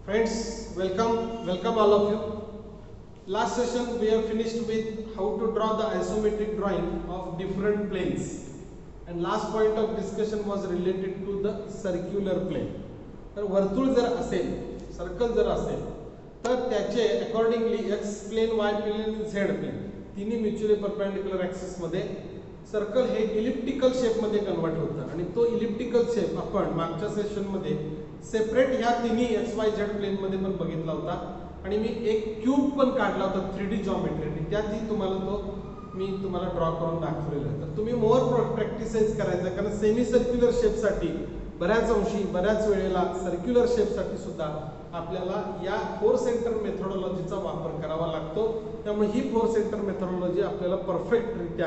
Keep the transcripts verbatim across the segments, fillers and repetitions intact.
Friends, welcome, welcome all of you. Last session we have finished with how to draw the isometric drawing of different planes. And last point of discussion was related to the circular plane. तर वर्तुळ जर असेल, circle जर असेल, तर त्याचे accordingly x plane, y plane, z plane तिन्ही mutually perpendicular axis मध्ये सर्कल हे इलिप्टिकल शेप मध्ये कन्वर्ट होतं आणि तो इलिप्टिकल शेप आपण मागच्या सेशन मध्ये सेपरेट ह्या तिन्ही एक्स वाय झेड प्लेन मध्ये पण बघितला होता आणि मी एक क्यूब पण काढला होता थ्री डी जॉमेट्री आणि त्यातही तुम्हाला तो मी तुम्हाला ड्रॉ करून दाखवलेला आहे. तर तुम्ही मोर प्रॅक्टिसाइज करायचं कारण सेमी सर्क्युलर शेपसाठी बऱ्याच अंशी बऱ्याच वेळेला सर्क्युलर शेपसाठी सुद्धा आपल्याला या फोर सेंटर मेथोडॉलॉजीचा वापर करावा लागतो. त्यामुळे ही फोर सेंटर मेथोडॉलॉजी आपल्याला परफेक्टरित्या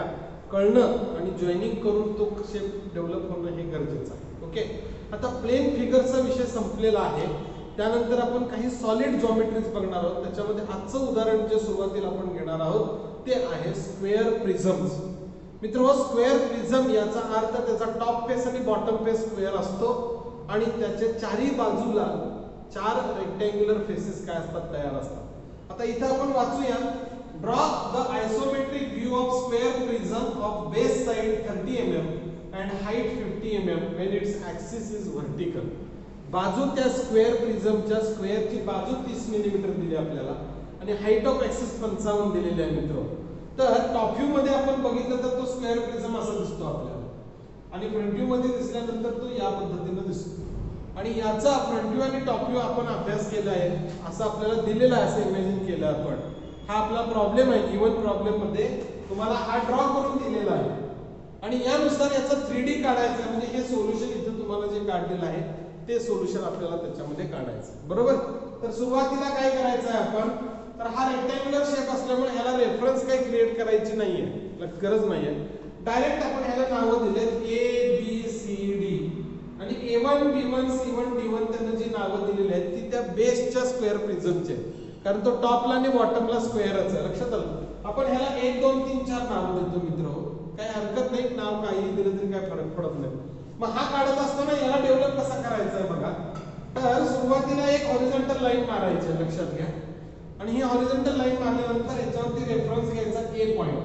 कळणं आणि जॉईनिंग करून तो शेप डेव्हलप होणं हे गरजेचं आहे. ओके, आता प्लेन फिगरचा विषय संपलेला आहे. त्यानंतर आपण काही सॉलिड जॉमेट्रीज बघणार आहोत. त्याच्यामध्ये आजचं उदाहरण जे सुरुवातीला आपण घेणार आहोत ते आहे स्क्वेअर प्रिझम्स. मित्रांनो, स्क्वेअर प्रिझम याचा अर्थ त्याचा टॉप फेस आणि बॉटम फेस स्क्वेअर असतो आणि त्याचे चारही बाजूला चार रेक्टँग्युलर फेसेस काय असतात तयार असतात. आता इथे आपण वाचूया. Draw the isometric view of square prism of base side thirty M M and height fifty millimeters when its axis is vertical. बाजू त्या स्क्वेअर प्रिझमच्या स्क्वेअरची बाजू तीस मिलीमीटर दिली आपल्याला आणि हाईट ऑफ ॲक्सिस पंचावन्न दिलेली आहे मित्र. तर टॉप व्ह्यू मध्ये आपण बघितलं तर तो स्क्वेअर प्रिझम असा दिसतो आपल्याला आणि फ्रंट व्ह्यू मध्ये दिसल्यानंतर तो या पद्धतीने दिसतो आणि याचा फ्रंट व्ह्यू आणि टॉप व्ह्यू आपण अभ्यास केला आहे असं आपल्याला दिलेला आहे, असं इमॅजिन केलं आपण. हा आपला प्रॉब्लेम आहे. गिवन प्रॉब्लेम मध्ये तुम्हाला हा ड्रॉ करून दिलेला आहे आणि यानुसार याचा थ्री डी काढायचं आहे. म्हणजे हे सोल्युशन इथं तुम्हाला जे काढलेलं आहे ते सोल्युशन आपल्याला त्याच्यामध्ये काढायचं, बरोबर. तर सुरुवातीला काय करायचं आहे आपण, तर हा रेक्टँग्युलर शेप असल्यामुळे ह्याला रेफरन्स काही क्रिएट करायची नाहीये, गरज नाहीये. डायरेक्ट आपण ह्याला नावं दिलेत ए बी सी डी आणि A one B one C one D one त्यांना जी नावं दिलेली आहेत ती त्या बेसच्या स्क्वेअर प्रिझमचे, कारण तो टॉपला आणि बॉटमला स्क्वेअरच आहे. लक्षात आलं. आपण ह्याला एक दोन तीन चार नावं देतो मित्र, काही हरकत नाही, नाव काही दिलं तरी काय फरक पडत नाही. मग हा काढत असताना याला डेव्हलप कसा करायचा आहे बघा. तर सुरुवातीला एक हॉरिझॉन्टल लाईन मारायची आहे, लक्षात घ्या. आणि ही हॉरिझॉन्टल लाईन मारल्यानंतर याच्यावरती रेफरन्स घ्यायचा ए पॉइंट.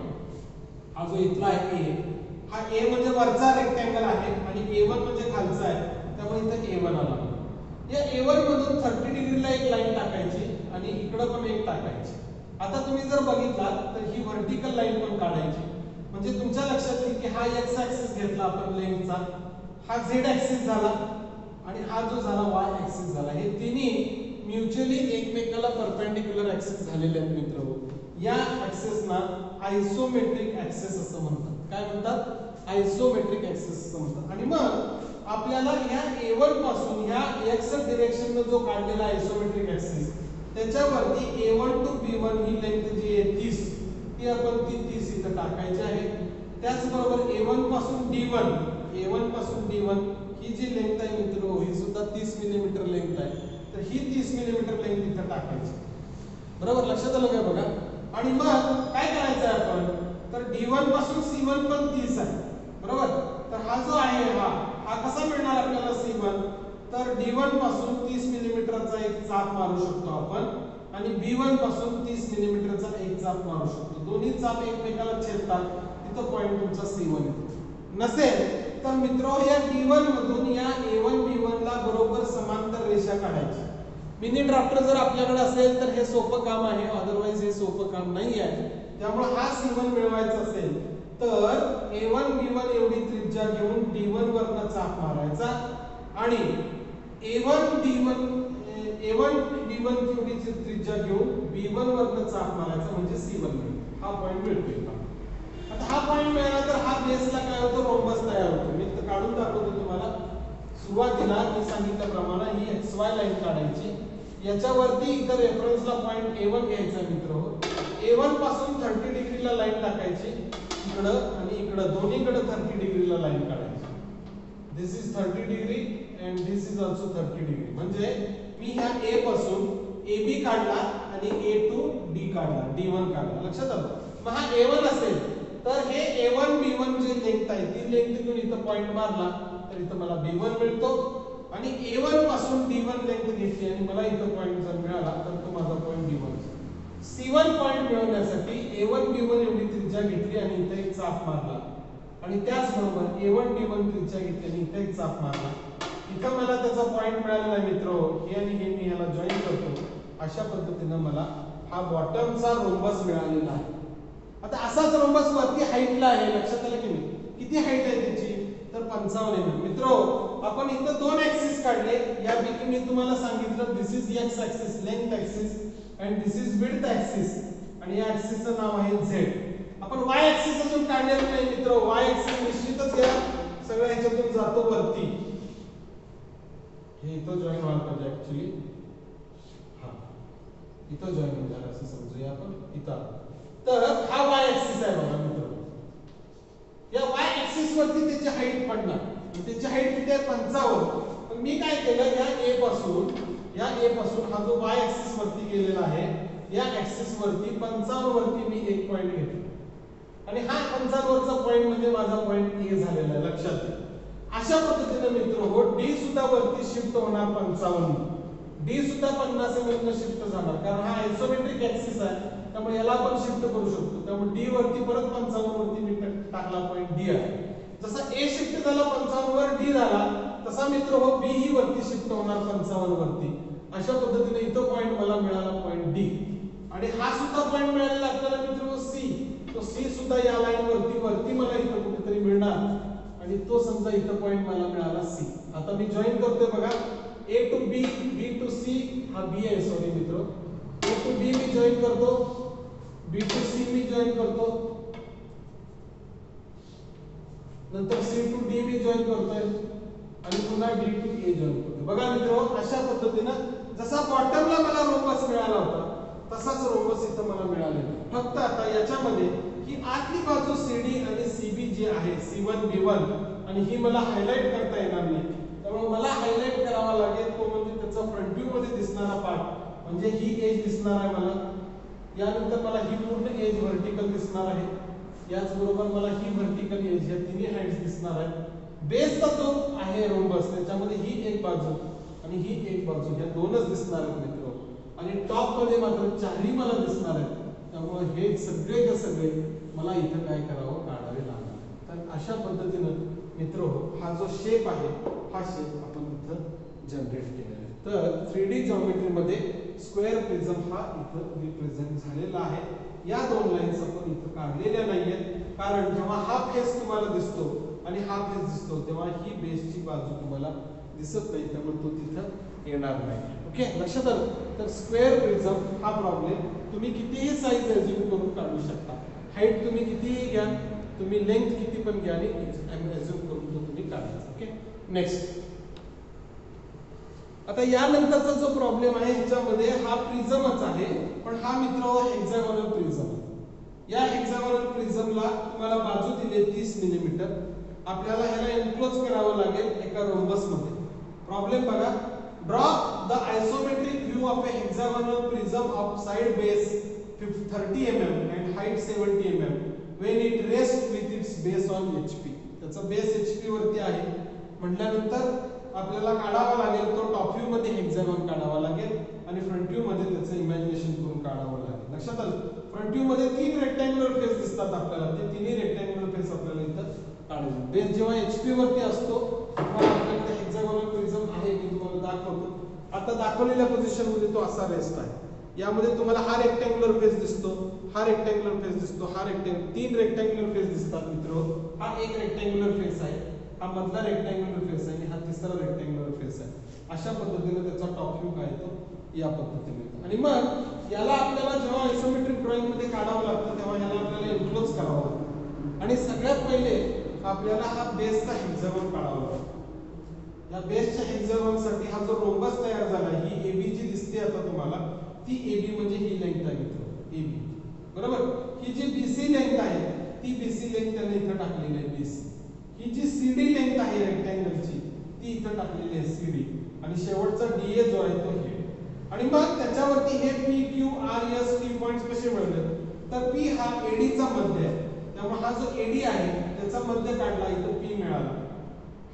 हा जो इथला आहे ए, हा ए म्हणजे वरचा रेक्टँगल आहे आणि ए वन म्हणजे खालचा आहे, त्यामुळे इथं ए वन आला. या ए वन मधून थर्टी डिग्रीला एक लाईन टाकायची आणि इकडं पण एक टाकायची. आता तुम्ही जर बघितला तर ही व्हर्टिकल लाईन पण काढायची. म्हणजे तुमच्या लक्षात येईल की हा एक्स ऍक्सिस घेतला आपण लेंथचा, हा झेड ऍक्सिस झाला आणि हा जो झाला वाय ऍक्सिस झाला. हे तिन्ही म्युच्युअली एकमेकाला परपेंडिक्युलर ऍक्सिस झालेले आहेत मित्र. या ऍक्सिसना आयसोमेट्रिक ऍक्सिस असं म्हणतात. काय म्हणतात? आयसोमेट्रिक ऍक्सिस असं म्हणतात. आणि मग आपल्याला या ए वन पासून ह्या एक्स डायरेक्शन जो काढलेला आयसोमेट्रिक ऍक्सिस त्याच्यावरती A one to B one ही लेंथ जी आहे तीस, ती आपण ती तीस इथं टाकायची आहे. त्याचबरोबर ए वन पासून डी वन, ए वन पासून डी वन ही जी लेंथ आहे मित्र ही सुद्धा तीस मिलीमीटर लेंथ आहे. तर ही तीस मिलीमीटर लेंथ इथं टाकायची, बरोबर. लक्षात आलं काय बघा. आणि मग काय करायचं आहे आपण, तर डी वन पासून सी वन पण तीस आहे, बरोबर. तर हा जो आहे हा हा कसा मिळणार आपल्याला सी वन, तर डी वन पासून तीस मिलीमीटरचा एक चाप मारू शकतो आपण आणि बी वन पासून तीस मिलीमीटरचा एक चाप मारू शकतो. दोन्ही चाप एकमेकाला छेदतात, तिथं पॉइंट तुमचा सी वन नसेल तर मित्रो या डी वन मधून या ए वन बी वन ला बरोबर समांतर रेषा काढायची. मिनी ड्राफ्टर जर आपल्याकडे असेल तर हे सोपं काम आहे, अदरवाइज हे सोपं काम नाही आहे. त्यामुळे हा सी वन मिळवायचा असेल तर ए वन बी वन एवढी त्रिज्या घेऊन डी वन वरनं चाप मारायचा आणि A one D one A one D one एवढी त्रिज्या घेऊन बी वन वरनं चाप मारायचा म्हणजे सी वन मिळतो. हा पॉइंट मिळतोय. आता हा पॉइंट मिळाला तर हा बेसला काय होतं, रोम्बस तयार होतो. मी तर काढून दाखवतो तुम्हाला. सुरुवातीला मी सांगितल्याप्रमाणे ही एक्स वाय लाईन काढायची. याच्यावरती इथं रेफरन्सला पॉइंट ए वन घ्यायचा मित्र. ए वन पासून थर्टी डिग्रीला लाईन टाकायची इकडं आणि इकडं दोन्हीकडे थर्टी डिग्रीला लाईन काढायची. This is thirty degree and this is also thirty degree. म्हणजे मी ह्या ए पासून ए बी काढला आणि ए टू डी काढला, डी वन काढला. लक्षात आलं. मग हा ए वन असेल तर हे ए वन बी वन जे लेंथ आहे ती लेंथ घेऊन इथं पॉइंट मारला तर इथं मला बी वन मिळतो आणि ए वन पासून डी वन लेंथ घेतली आणि मला इथं पॉईंट जर मिळाला तर तो माझा point D one. C one point मिळवण्यासाठी ए वन बी वन एवढी त्रिज्या घेतली आणि इथं एक चाप मारला आणि त्याचबरोबर ए वन डी वन त्रिज्या घेतली आणि इथं एक चाप मारला. इथं मला त्याचा पॉईंट मिळाला आहे मित्र. हे आणि हे मी याला जॉईन करतो. अशा पद्धतीने मला हा बॉटमचा रोम्बस मिळालेला आहे. आता असाच रोम्बस वरती हाईटला आहे. लक्षात आलं की नाही? किती हाईट आहे त्याची? तर पंचावन्न एम एम. मित्रो आपण इथं दोन ऍक्सिस काढले. यापैकी मी तुम्हाला सांगितलं this is X axis length axis and this is width axis आणि या ऍक्सिसचं नाव आहे झेड. आपण वाय ऍक्सिस अजून काढलेलं नाही मित्र. वाय ऍक्सिस निश्चितच या सगळ्या ह्याच्यातून जातो वरती. हे इथं जॉईन व्हायला पाहिजे ऍक्च्युली. हा इथं जॉईन झालं असं समजूया आपण. इथं तर हा वाय ऍक्सिस आहे बघा मित्र. या वाय ऍक्सिस वरती त्याची हाईट पडणार. त्याची हाईट किती आहे? पंचावन्न. पण मी काय केलं या ए पासून या ए पासून हा जो वाय ऍक्सिस वरती गेलेला आहे या ऍक्सिस वरती पंचावन्न वरती मी एक पॉइंट घेतला आणि हा पंचावन्न वरचा पॉइंट म्हणजे माझा पॉइंट ए झालेला आहे. लक्षात घ्या. अशा पद्धतीने मित्र हो डी सुद्धा वरती शिफ्ट होणार पंचावन्न. डी सुद्धा पन्नास एम एम शिफ्ट जाणार कारण हा आयसोमेट्रिक ऍक्सिस आहे. त्यामुळे याला आपण शिफ्ट करू शकतो. त्यामुळे डी वरती परत पंचावन्न वरती मी टाकला पॉइंट डी आहे. जसा ए शिफ्ट झाला पंचावन्न वर डी झाला तसा मित्र हो बी ही वरती शिफ्ट होणार पंचावन्न वरती. अशा पद्धतीने इथं पॉइंट मला मिळाला पॉइंट डी आणि हा सुद्धा पॉइंट मिळालेला आपल्याला मित्र सी. तो सी सुद्धा या लाईन वरती वरती मला इथं कुठेतरी मिळणार आणि तो समजा इथं पॉइंट मला मिळाला सी. आता मी जॉईन करतोय बघा. A to B B to C हा बी आहे सॉरी मित्र. ए टू बी मी जॉईन करतो. बी टू सी मी जॉईन करतो. नंतर सी टू डी मी जॉईन करतोय आणि पुन्हा डी टू ए जॉईन करतोय. बघा मित्र अशा पद्धतीने जसा बॉटमला मला रोम्बस मिळाला होता तसाच रोम्बस इथं मला मिळालेला. फक्त आता याच्यामध्ये ही आतली बाजू सीडी आणि सीबी जी आहे सी वन बी वन आणि ही मला हायलाइट करता येणार नाही. त्यामुळे मला हायलाइट करावा लागेल तो म्हणजे त्याचा फ्रंट व्ह्यू मध्ये दिसणारा पार्ट म्हणजे ही एज दिसणार आहे मला. यानंतर मला ही पूर्ण एज व्हर्टिकल दिसणार आहे. याचबरोबर मला ही व्हर्टिकल एज या तिन्ही हाईट्स दिसणार आहेत. बेसचा जो आहे रोम्बस त्याच्यामध्ये ही एक बाजू आणि ही एक बाजू ह्या दोनच दिसणार आहेत मित्र आणि टॉप मध्ये मात्र चारही मला दिसणार आहेत. त्यामुळे हे सगळे जे सगळे मला इथं काय करावं काढावे लागणार. तर अशा पद्धतीनं मित्र हा जो शेप आहे हा शेप आपण इथं जनरेट केलेला आहे. तर थ्री डी जॉमेट्री मध्ये स्क्वेअर प्रिझम हा इथं रिप्रेझेंट झालेला आहे. या दोन लाईन्स आपण इथं काढलेल्या नाहीयेत कारण जेव्हा हा फेस तुम्हाला दिसतो आणि हा फेस दिसतो तेव्हा ही बेसची बाजू तुम्हाला दिसत नाही. त्यामुळे तो तिथं येणार नाही. ओके लक्षात आलं. तर स्क्वेअर प्रिझम हा प्रॉब्लेम तुम्ही कितीही साईज अज्यूम करून काढू शकता. हाईट तुम्ही कितीही घ्या. तुम्ही लेंथ किती पण घ्या आणि अज्यूम करून तो तुम्ही काढायचा. Okay next. आता यानंतरचा जो प्रॉब्लेम आहे ह्याच्यामध्ये हा प्रिझमच आहे पण हा मित्र हेक्सागोनल प्रिझम. या हेक्सागोनल प्रिझमला तुम्हाला बाजू दिली तीस मिलीमीटर. आपल्याला ह्याला एन्क्लोज करावं लागेल एका रोम्बस मध्ये. प्रॉब्लेम बघा. Draw the isometric view of a hexagonal prism of side base thirty millimeters and height seventy millimeters when it rests with its base on H P. त्याचा बेस H P वरती आहे म्हटल्यानंतर आपल्याला काढावा लागेल तो टॉप व्ह्यू मध्ये hexagon काढावा लागेल आणि फ्रंट व्ह्यू मध्ये त्याचं इमॅजिनेशन करून काढावं लागेल. लक्षात आलं. फ्रंट व्ह्यू मध्ये तीन रेक्टँग्युलर फेस दिसतात आपल्याला. ते तिन्ही रेक्टँग्युलर फेस आपल्याला इथं काढायचे. बेस जेव्हा H P वरती असतो तेव्हा आपल्याकडे हेक्सागोनल प्रिझम आहे मी तुम्हाला दाखवतो. आता दाखवलेल्या पोझिशन मध्ये तो असा रेस्ट आहे. यामध्ये तुम्हाला हा रेक्टँग्युलर फेस दिसतो, हा रेक्टँग्युलर फेस दिसतो, हा रेक्टँग्युलर तीन रेक्टँग्युलर फेस दिसतात मित्र. हा एक रेक्टँग्युलर फेस आहे, हा मधला रेक्टँग्युलर फेस आहे आणि हा तिसरा रेक्टँग्युलर फेस आहे. अशा पद्धतीने त्याचा टॉप व्ह्यू काय येतो या पद्धतीने. आणि मग याला आपल्याला जेव्हा आयसोमेट्रिक ड्रॉइंग मध्ये काढावं लागतं तेव्हा याला आपल्याला एन्क्लोज करावं लागतं आणि सगळ्यात पहिले आपल्याला हा बेसचा हेक्सागॉन काढावा लागतो. या बेसच्या हेक्सागॉन साठी हा जो रोम्बस तयार झाला ही एबी जी दिसते आता तुम्हाला ती एबी म्हणजे ही लेंथ आहे मित्र एबी बरोबर. ही जी बीसी लेंथ आहे ती बीसी लेंथ त्याने इथं टाकलेली आहे बीसी. ही जी सीडी लेंथ आहे रेक्टँगलची ती इथं टाकलेली आहे सीडी आणि शेवटचा डीए जो आहे तो हे. आणि मग त्याच्यावरती हे P Q R S T points कसे मिळले तर पी हा एडीचा मध्य आहे त्यामुळे हा जो एडी आहे त्याचा मध्य काढला इथं पी मिळाला.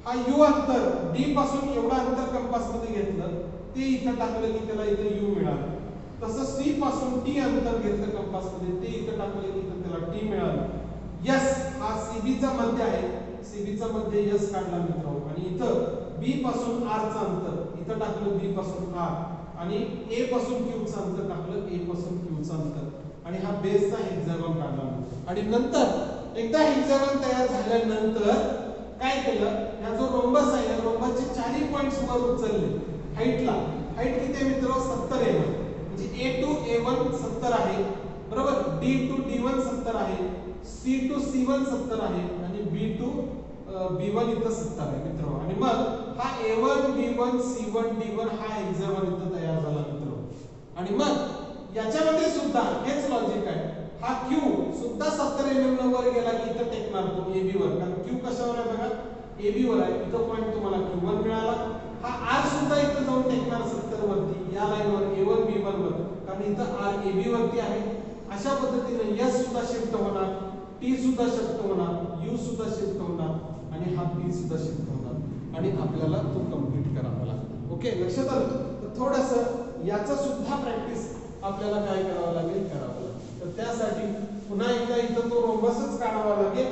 हा यू अंतर डी पासून एवढा अंतर कंपास मध्ये घेतलं ते इथं टाकलं की त्याला इथे यू मिळालं. तसं सी पासून टी अंतर घेतलं कंपास मध्ये ते इथं टाकलं की इथं त्याला टी मिळालं. यस हा सीबी चा मध्य आहे, सीबी चा मध्य यस काढला मित्रांनो. आणि इथं बी पासून आर चं अंतर इथं टाकलं बी पासून आर आणि ए पासून क्यू चं अंतर टाकलं ए पासून क्यू चं अंतर आणि हा बेसचा हेक्सागॉन काढला. आणि नंतर एकदा हेक्सागॉन तयार झाल्यानंतर काय केलं, हा जो रोम्बस आहे या रोम्बसचे चारही पॉइंट्स वर उचलले हाईटला. हाईट किती आहे मित्रांनो, सत्तर आहे. म्हणजे ए टू ए वन सत्तर आहे बरोबर, डी टू डी वन सत्तर आहे, सी टू सी वन सत्तर आहे आणि बी टू बी वन इथं सत्तर आहे मित्रांनो. आणि मग हा A one B one C one D one हा हेक्सागॉन इथं तयार झाला मित्रांनो. आणि मग याच्यामध्ये सुद्धा हेच लॉजिक आहे, हा क्यू सुद्धा सत्तर एमएम वर गेला की इथं टेकणार तो ए बी वर, कारण क्यू कशावर आहे बघा ए बी वर आहे. इथं पॉइंट तुम्हाला क्यू वन मिळाला. हा आर सुद्धा इथं जाऊन टेकणार सत्तर वरती या लाईनवर ए वन बी वन वर, कारण इथं आर ए बी वरती आहे. अशा पद्धतीने एस सुद्धा शिफ्ट होणार, टी सुद्धा शिफ्ट होणार, यू सुद्धा शिफ्ट होणार आणि हा पी सुद्धा शिफ्ट होणार आणि आपल्याला तो कंप्लीट करावा लागतो. ओके, लक्षात आलं. तर थोडंसं याचं सुद्धा प्रॅक्टिस आपल्याला काय करावं लागेल, करावं लागेल. तर त्यासाठी पुन्हा एकदा इथं तो रोम्बसच काढावा लागेल.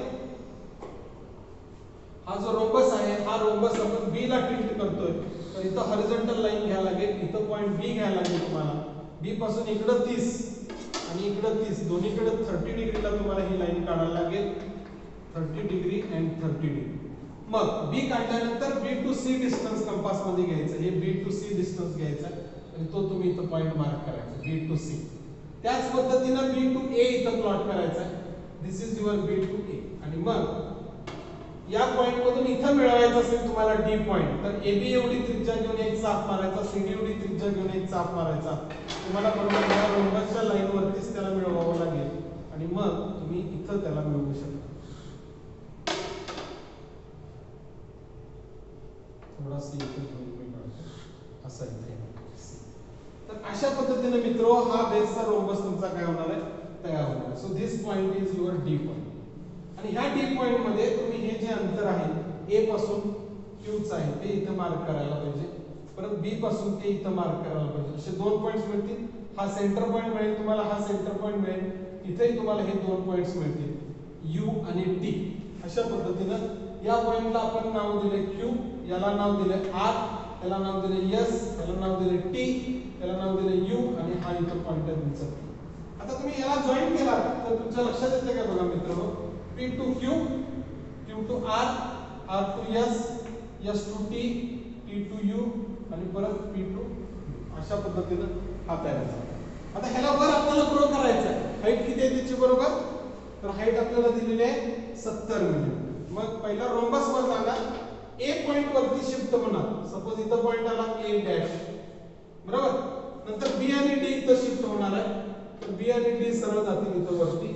हा जो रोम्बस आहे हा रोम्बस आपण बी ला टिल्ट करतोय, तर इथं हॉरिझॉन्टल लाईन घ्यायला लागेल. इथं पॉइंट बी घ्यायला लागेल तुम्हाला. बी पासून इकडं तीस आणि इकडं तीस दोन्हीकडे तीस डिग्रीला तुम्हाला ही लाईन काढायला लागेल. तीस डिग्री अँड तीस डिग्री. मग बी काढल्यानंतर B to C distance compass मध्ये घ्यायचं. हे बी टू सी डिस्टन्स घ्यायचा आणि तो तुम्ही इथं पॉइंट मार्क करायचा बी टू सी. त्याच पद्धतीने बी टू ए इथं प्लॉट करायचा. This is your B to A. आणि मग या पॉइंट मधून इथं मिळवायचं असेल तुम्हाला डी पॉइंट, तर ए बी एवढी त्रिज्या घेऊन एक चाप मारायचा, सी डी एवढी त्रिज्या घेऊन एक चाप मारायचा. तुम्हाला बरोबर या रोम्बसच्या लाईन वरतीच त्याला मिळवावं लागेल आणि मग तुम्ही इथं त्याला मिळवू शकता. थोडासा इथे मी काढतो असं इथे. तर अशा पद्धतीने मित्रो हा बेसचा रोम्बस तुमचा काय होणार आहे, तयार होणार आहे. So this point is your D point. आणि ह्या डी पॉइंट मध्ये तुम्ही हे जे अंतर आहे ए पासून क्यू च आहे ते इथं मार्क करायला पाहिजे, परत बी पासून ते इथं मार्क करायला पाहिजे. असे दोन पॉइंट्स मिळतील. हा सेंटर पॉइंट मिळेल तुम्हाला, हा सेंटर पॉइंट मिळेल, इथेही तुम्हाला हे दोन पॉइंट्स मिळतील यू आणि टी. अशा पद्धतीनं या पॉइंटला आपण नाव दिले क्यू, याला नाव दिले आर, याला नाव दिले एस, याला नाव दिले टी, याला नाव दिले यू आणि हा इथं पॉइंट आहे तुमचा. आता तुम्ही याला जॉईन केला तर तुमच्या लक्षात येते का बघा मित्रांनो, P to Q, Q to R, R to S, S to T, T to U आणि परत P to अशा पद्धतीने हा तयार झाला. आता ह्याला वर आपल्याला ग्रो करायचं आहे. हाईट किती आहे त्याची बरोबर, तर हाईट आपल्याला दिलेली आहे सत्तर मिली. मग पहिला रोम्बस वर जाणार, ए पॉइंट वरती शिफ्ट होणार. सपोज इथं पॉइंट आला ए डॅश बरोबर, नंतर बी आणि डी इथं शिफ्ट होणार आहे, तर बी आणि डी सरळ जातील इथं वरती.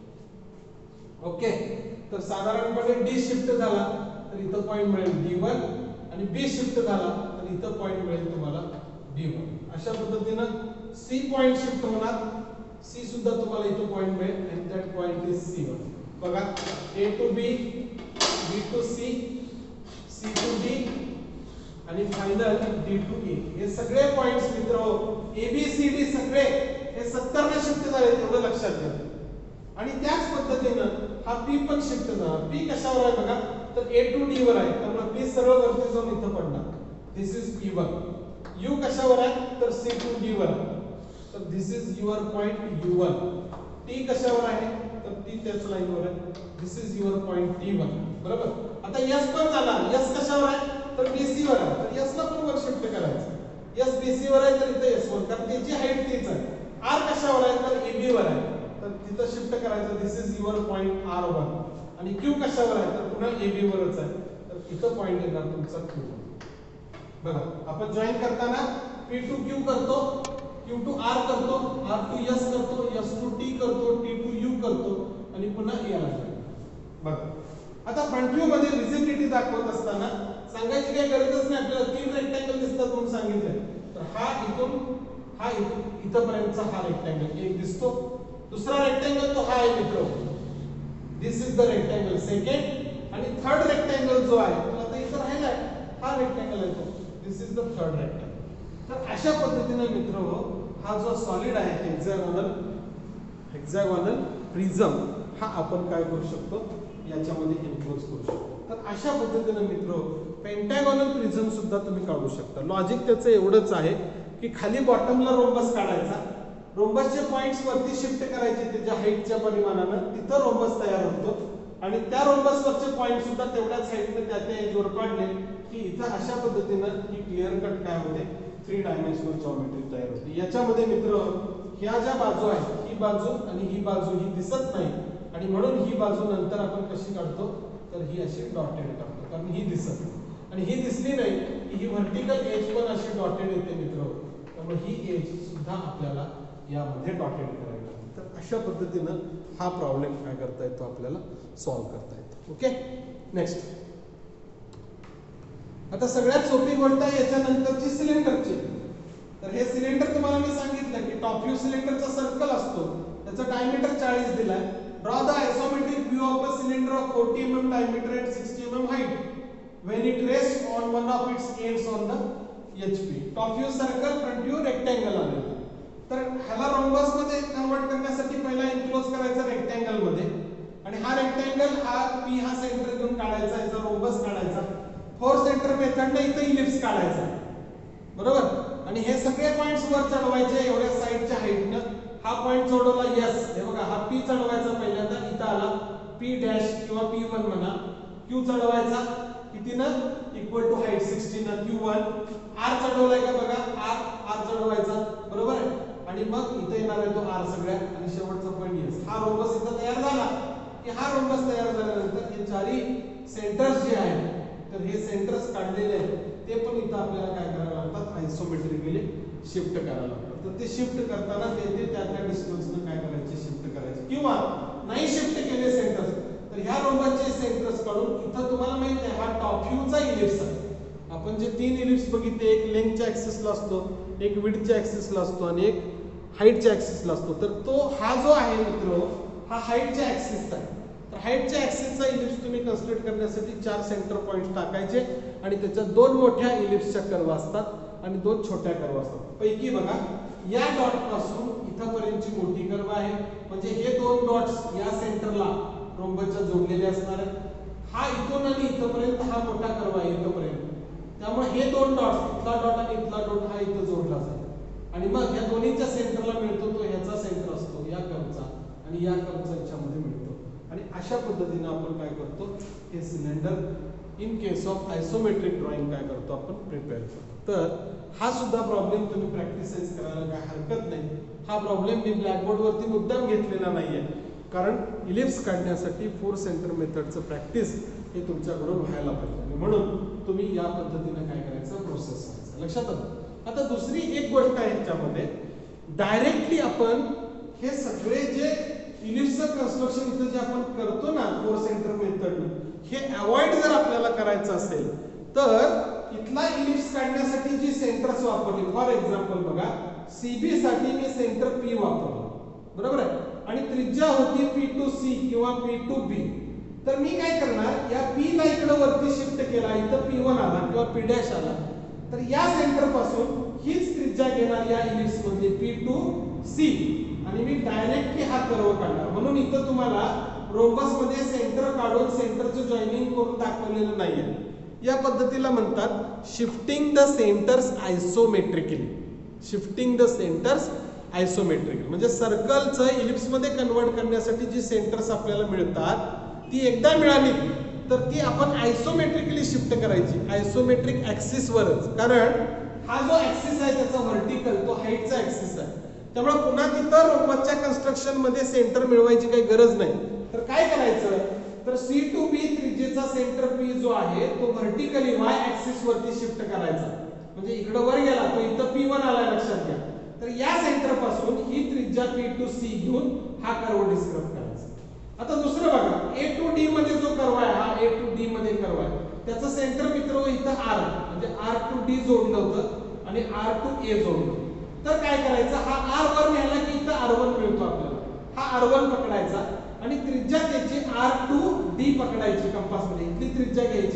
ओके, तर साधारणपणे डी शिफ्ट झाला तर इथं पॉइंट मिळेल डी वन आणि बी शिफ्ट झाला तर इथं पॉइंट मिळेल तुम्हाला डी वन. अशा पद्धतीनं सी पॉइंट शिफ्ट होणार, सी सुद्धा तुम्हाला इथं पॉइंट मिळेल आणि that point is C one. बघा A to B, B to C, C to D आणि फायनल डी टू ए. हे सगळे पॉइंट्स मित्रांनो ए बी सी डी सगळे हे सत्तर ने शिफ्ट झाले एवढं लक्षात घ्या. आणि त्याच पद्धतीनं हा पी पण शिफ्ट झाला. पी कशावर आहे बघा, तर ए टू डी वर आहे, त्यामुळे पी सरळ वरती जाऊन इथं पडणार. This is P one. U कशावर आहे, तर सी टू डी वर आहे, तर this is your point U one. T कशावर आहे, तर टी त्याच लाईन वर आहे, this is your point T one. बरोबर. आता एस पण झाला, एस कशावर आहे, तर बीसी वर आहे, तर एस ला पण वर शिफ्ट करायचं. एस बीसी वर आहे तर इथं एस वन, कारण त्याची हाईट तीच आहे. आर कशावर आहे, तर ए बी वर आहे, तर तिथं शिफ्ट करायचं. This is your point R one. आणि क्यू कशावर आहे, तर पुन्हा ए बी वरच आहे, तर इथं पॉइंट येणार तुमचा क्यू वन. बघा आपण जॉईन करताना पी टू क्यू करतो, क्यू टू आर करतो, आर टू एस करतो, एस टू टी करतो, टी टू यू करतो आणि पुन्हा ए ला जातो. बघा आता फ्रंट व्ह्यू मध्ये व्हिजिबिलिटी दाखवत असताना सांगायची काही गरजच नाही आपल्याला. तीन रेक्टँगल दिसतात म्हणून सांगितलंय, तर हा इथून हा इथून इथपर्यंतचा हा रेक्टँगल एक दिसतो. दुसरा रेक्टँगल तो हा आहे मित्र, this is the rectangle second. आणि थर्ड रेक्टँगल जो आहे तो आता तर राहिलाय हा रेक्टँगल आहे तो. This is the third rectangle. तर अशा पद्धतीने मित्र हा जो सॉलिड आहे हेक्सागोनल हेक्सागोनल प्रिझम हा आपण काय करू शकतो याच्यामध्ये इन्क्लोज करू शकतो. तर अशा पद्धतीने मित्र पेंटागोनल प्रिझम सुद्धा तुम्ही काढू शकता. लॉजिक त्याचं एवढंच आहे की खाली बॉटमला रोम्बस काढायचा, रोम्बसचे पॉइंट्स वरती शिफ्ट करायचे त्याच्या हाईटच्या परिमाणानं, तिथं रोम्बस तयार होतो आणि त्या रोम्बसवरचे पॉइंट सुद्धा तेवढ्याच हाईटने त्या त्या एजवर काढले की इथं अशा पद्धतीनं ही क्लिअर कट काय होते थ्री डायमेन्शनल जॉमेट्री तयार होते. याच्यामध्ये मित्र ह्या ज्या बाजू आहेत ही बाजू आणि ही बाजू ही दिसत नाही आणि म्हणून ही बाजू नंतर आपण कशी काढतो तर ही अशी डॉटेड काढतो कारण ही दिसत नाही आणि ही दिसली नाही की ही व्हर्टिकल एज पण अशी डॉटेड येते मित्र. त्यामुळे ही एज सुद्धा आपल्याला यामध्ये डॉटेड करायला लागते. तर अशा पद्धतीनं हा प्रॉब्लेम काय करता येतो आपल्याला सॉल्व्ह करता येतो. Okay next. आता सगळ्यात सोपी गोष्ट आहे याच्यानंतरची सिलेंडरची. तर हे सिलेंडर तुम्हाला मी सांगितलं की टॉप व्ह्यू सिलेंडरचा सर्कल असतो, त्याचा डायमीटर चाळीस दिलाय. Draw the isometric view of a cylinder of forty M M diameter and sixty M M height when it rests on one of its ends on the H P. Top view circle, front view rectangle आले. तर ह्याला rhombus मध्ये convert करण्यासाठी पहिला enclose करायचा rectangle मध्ये आणि हा रेक्टँगल हा P हा सेंटर घेऊन काढायचा, याचा रोम्बस काढायचा. फोर सेंटर मेथडने इथे इलिप्स काढायचा बरोबर आणि हे सगळे पॉइंट्स वर चढवायचे एवढ्या साइडच्या हाईटनं. हा पॉइंट जोडवला यस, हे बघा हा P चढवायचा पहिल्यांदा, इथं आला P डॅश किंवा P वन म्हणा. Q चढवायचा कितीनं इक्वल टू हाईट सिक्स्टी न Q वन. R चढवलाय का बघा R R चढवायचा बरोबर आहे आणि मग इथे येणार आहे तो R सगळ्या आणि शेवटचा पॉइंट यस. हा रोम्बस इथं तयार झाला की हा रोम्बस तयार झाल्यानंतर हे चारी सेंटर्स जे आहेत तर हे सेंटर्स काढलेले आहेत ते पण इथं आपल्याला काय करायला लागतात आयसोमेट्रिकली शिफ्ट करायला लागतात. तर ते शिफ्ट करताना ते ते त्या त्या डिस्टन्सनं काय करायचे शिफ्ट करायचे किंवा नाही शिफ्ट केले सेंटर्स तर ह्या रोम्बसचे सेंटर्स काढून इथं तुम्हाला माहित आहे हा टॉप व्ह्यूचा इलिप्स आहे. आपण जे तीन इलिप्स बघितले एक लेंथच्या ऍक्सिसला असतो, एक विड्थच्या ऍक्सिसला असतो आणि एक हाईटच्या ऍक्सिसला असतो. तर तो हा जो आहे मित्र हा हाईटच्या ऍक्सिसचा आहे. तर हाईटच्या ऍक्सिसचा इलिप्स तुम्ही कन्सिडर करण्यासाठी चार सेंटर पॉइंट्स टाकायचे आणि त्याच्यात दोन मोठ्या इलिप्सच्या कर्व असतात आणि दोन छोट्या कर्व असतात. पैकी बघा या डॉट पासून इथपर्यंतची मोठी कर्व आहे म्हणजे हे दोन डॉट्स या सेंटरला रोम्बसच्या जोडलेले असणार आहेत. हा इथून आणि इथपर्यंत हा मोठा कर्व आहे इथपर्यंत. त्यामुळे हे दोन डॉट्स इथला डॉट आणि इथला डॉट हा इथं जोडला जातो आणि मग या दोन्हीच्या सेंटरला मिळतो तो ह्याचा सेंटर असतो या कर्वचा आणि या कर्वचा याच्यामध्ये मिळतो आणि अशा पद्धतीने आपण काय करतो हे cylinder in case of isometric drawing काय करतो आपण प्रिपेअर करतो. तर हा सुद्धा प्रॉब्लेम तुम्ही प्रॅक्टिसाइज करायला काय हरकत नाही. हा प्रॉब्लेम मी ब्लॅकबोर्ड वरती मुद्दाम घेतलेला नाहीये कारण इलिप्स काढण्यासाठी फोर सेंटर मेथडचं प्रॅक्टिस हे तुमच्याकडून व्हायला पाहिजे आणि म्हणून तुम्ही या पद्धतीने काय करायचं प्रोसेस करायचं. लक्षात आलं. आता दुसरी एक गोष्ट आहे ह्याच्यामध्ये डायरेक्टली आपण हे सगळे जे इलिप्सचं कन्स्ट्रक्शन इथं जे आपण करतो ना फोर सेंटर मेथड हे अवॉइड जर आपल्याला करायचं असेल तर इथला इलिप्स काढण्यासाठी जी सेंटर्स वापरली फॉर एक्झाम्पल बघा सीबी साठी मी सेंटर पी वापरलं बरोबर आहे आणि त्रिज्या होती पी टू सी किंवा पी टू बी. तर मी काय करणार या पी ला इकडे वरती शिफ्ट केला इथं पी वन आला किंवा पी डॅश आला तर या सेंटर पासून हीच त्रिज्या घेणार या इलिप्स मध्ये पी टू सी आणि मी डायरेक्टली हा कर्व काढणार. म्हणून इथं तुम्हाला रोम्बस मध्ये सेंटर काढून सेंटरचं जॉइनिंग करून दाखवलेलं नाहीये. या पद्धतीला म्हणतात shifting the centres isometrically. Shifting the centres isometrically म्हणजे सर्कलचं इलिप्स मध्ये कन्वर्ट करण्यासाठी जी सेंटर्स आपल्याला मिळतात ती एकदा मिळाली तर ती आपण आयसोमेट्रिकली शिफ्ट करायची आयसोमेट्रिक ऍक्सिस वरच. कारण हा जो ऍक्सिस आहे त्याचा व्हर्टिकल तो हाईटचा ऍक्सिस आहे. त्यामुळे पुन्हा तिथं रोम्बसच्या कन्स्ट्रक्शन मध्ये सेंटर मिळवायची काही गरज नाही. तर काय करायचं तर सी टू बी त्रिज्येचा सेंटर पी जो आहे तो व्हर्टिकली वाय ऍक्सिस वरती शिफ्ट करायचा म्हणजे इकडे वर गेला तो इथं पी वन आला लक्षात घ्या. तर या सेंटर पासून ही त्रिज्या पी टू सी घेऊन हा कर्व डिस्क्राइब करायचा. आता दुसरं बघा ए टू डी मध्ये जो कर्व आहे हा ए टू डी मध्ये कर्व आहे त्याचं सेंटर मित्र इथं आर म्हणजे आर टू डी जोडलं होतं आणि आर टू ए जोडलं. तर काय करायचं हा आर वर नेला की इथं आर वन मिळतो आपल्याला. हा आर वन पकडायचा आणि त्रिज्या त्याची आर टू डी पकडायची कंपास मध्ये इथली त्रिज्या घ्यायची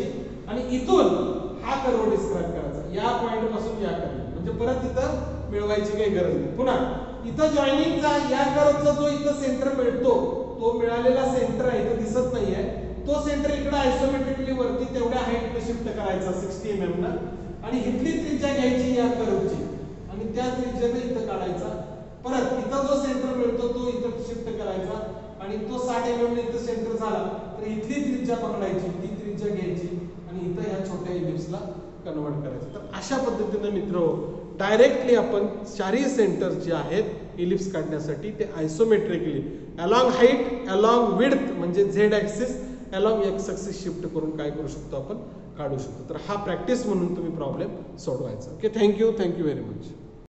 आणि इथून हा कर्व डिस्क्राइब करायचा, या पॉइंट पासून या कर्व, म्हणजे परत इथं मिळवायची काही गरज नाही. पुन्हा इथं जॉईनिंगचा या कर्वचा जो इथं सेंटर मिळतो, तो मिळालेला सेंटर आहे इथं दिसत नाहीये, तो सेंटर इकडे आयसोमेट्रिकली वरती तेवढ्या हाईट शिफ्ट करायचा साठ एम एम ला, आणि इथली त्रिज्या घ्यायची या कर्वची आणि त्या त्रिज्याने इथं काढायचा. परत इथं जो सेंटर मिळतो तो इथं शिफ्ट करायचा आणि तो साठ एम एम ने इथं सेंटर झाला तर इथली त्रिज्या पकडायची, ती त्रिज्या घ्यायची आणि इथं ह्या छोट्या इलिप्सला कन्वर्ट करायचं. तर अशा पद्धतीने मित्र डायरेक्टली आपण चारही सेंटर जे आहेत इलिप्स काढण्यासाठी ते isometrically along height, along width म्हणजे Z axis, along X axis shift करून काय करू शकतो आपण, काढू शकतो. तर हा प्रॅक्टिस म्हणून तुम्ही प्रॉब्लेम सोडवायचा. Okay, thank you thank you very much.